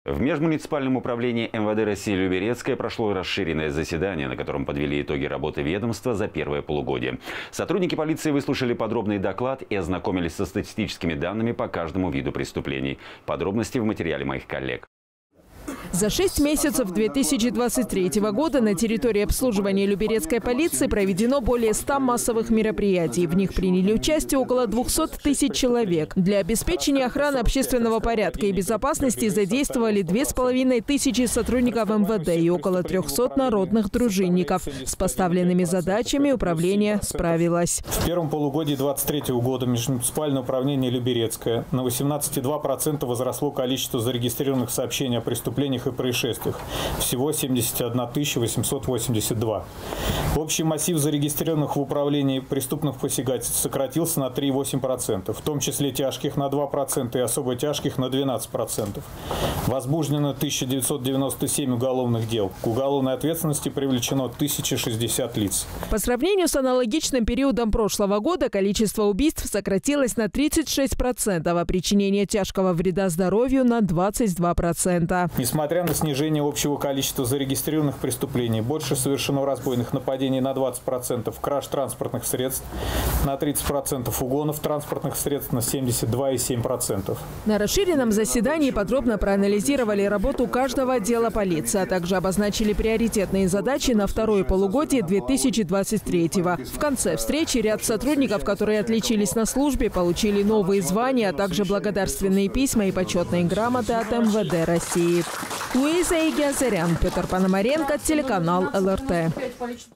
В межмуниципальном управлении МВД России Люберецкое прошло расширенное заседание, на котором подвели итоги работы ведомства за первое полугодие. Сотрудники полиции выслушали подробный доклад и ознакомились со статистическими данными по каждому виду преступлений. Подробности в материале моих коллег. За 6 месяцев 2023 года на территории обслуживания Люберецкой полиции проведено более 100 массовых мероприятий. В них приняли участие около 200 тысяч человек. Для обеспечения охраны общественного порядка и безопасности задействовали 2500 сотрудников МВД и около 300 народных дружинников. С поставленными задачами управление справилось. В первом полугодии 2023 года межмуниципальное управление Люберецкое на 18,2% возросло количество зарегистрированных сообщений о преступлениях и происшествиях. Всего 71 882. Общий массив зарегистрированных в управлении преступных посягательств сократился на 3,8%, в том числе тяжких на 2% и особо тяжких на 12%. Возбуждено 1997 уголовных дел. К уголовной ответственности привлечено 1060 лиц. По сравнению с аналогичным периодом прошлого года количество убийств сократилось на 36%, а причинение тяжкого вреда здоровью на 22%. Несмотря на снижение общего количества зарегистрированных преступлений, больше совершено разбойных нападений на 20%, краж транспортных средств на 30%, угонов транспортных средств на 72,7%. На расширенном заседании подробно проанализировали работу каждого отдела полиции, а также обозначили приоритетные задачи на второе полугодие 2023-го. В конце встречи ряд сотрудников, которые отличились на службе, получили новые звания, а также благодарственные письма и почетные грамоты от МВД России. Луиза Игиазарян, Петр Пономаренко, телеканал ЛРТ.